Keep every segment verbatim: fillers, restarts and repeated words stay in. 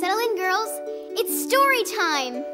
Settle in, girls. It's story time.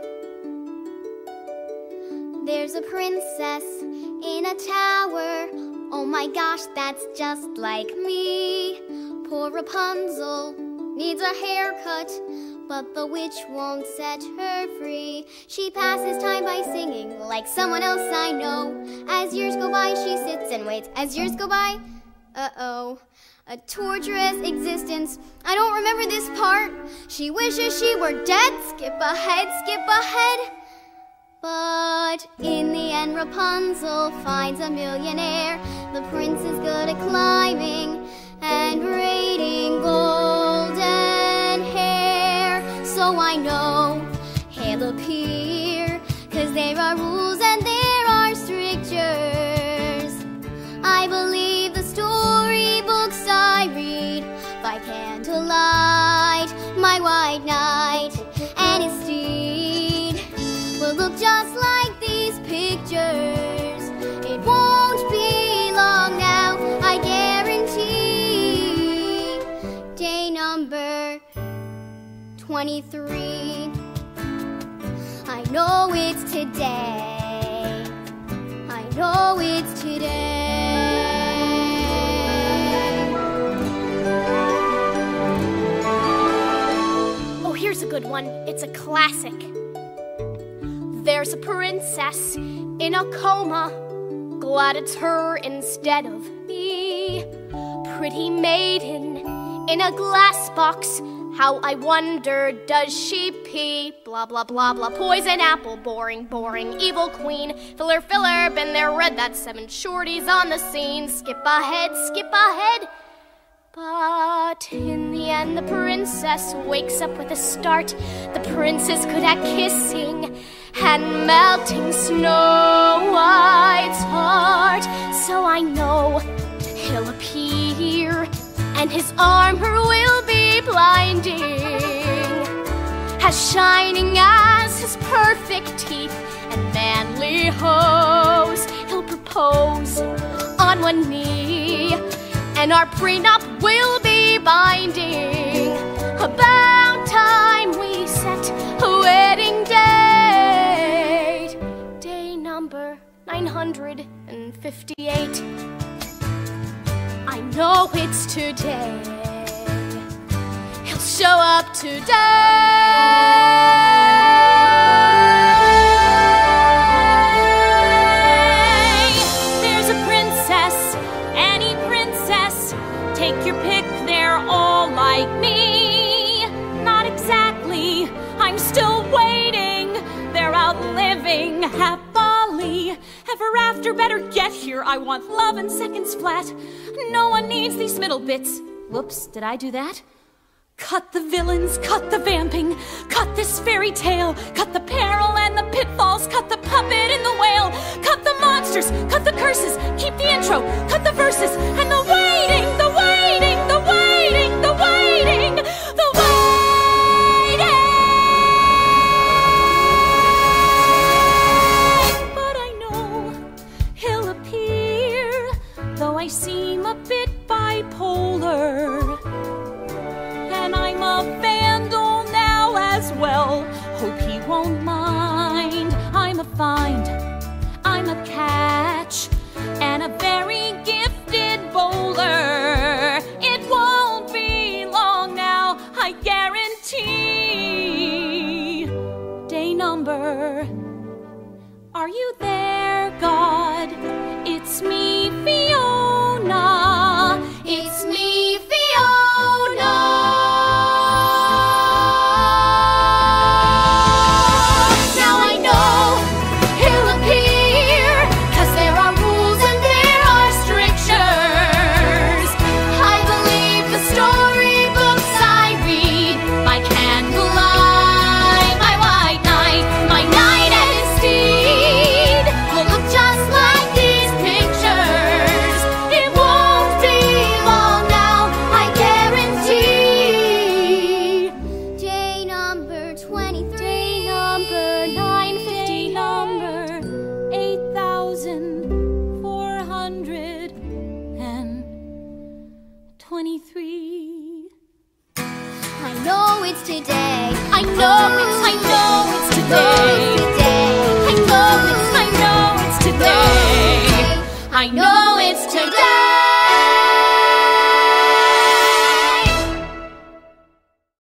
There's a princess in a tower. Oh my gosh, that's just like me. Poor Rapunzel needs a haircut, but the witch won't set her free. She passes time by singing like someone else I know. As years go by, she sits and waits. As years go by, uh-oh, a torturous existence. I don't remember this part. She wishes she were dead. Skip ahead, skip ahead. But in the end, Rapunzel finds a millionaire. The prince is good at climbing and braiding golden hair. So I know he'll appear, 'cause there are rules and there are strictures. I believe the storybooks I read by candlelight. My white knight and his steed will look just like these pictures. It won't be long now, I guarantee. Day number twenty-three. I know it's today. I know it's today. Oh, here's a good one. It's a classic. There's a princess in a coma. Glad it's her instead of me. Pretty maiden in a glass box. How I wonder, does she pee? Blah, blah, blah, blah. Poison apple, boring, boring. Evil queen, filler, filler. Been there, read that. Seven shorties on the scene. Skip ahead, skip ahead. But in the end, the princess wakes up with a start. The prince is good at kissing and melting Snow White's heart. So I know he'll appear, and his armor will be blinding, as shining as his perfect teeth and manly hose. He'll propose on one knee, and our prenup will be binding. About time we set a wedding date. Day number nine hundred fifty-eight. I know it's today. He'll show up today. There's a princess, any princess. Take your pick, they're all like me. Not exactly, I'm still waiting. They're out living happily ever after. Better get here, I want love in seconds flat. No one needs these middle bits. Whoops, did I do that? Cut the villains, cut the vamping, cut this fairy tale, cut the peril and the pitfalls, cut the puppet and the whale, cut the monsters, cut the curses, keep the intro, cut the verses, and the waiting, the waiting, the waiting, the waiting, the waiting. But I know he'll appear, though I seem a bit bipolar. And I'm a vandal now as well. Hope he won't mind. I'm a find, I'm a catch, and a very gifted bowler. it's today. I know it's, I know it's today. Today. I know it's, I know it's today. I know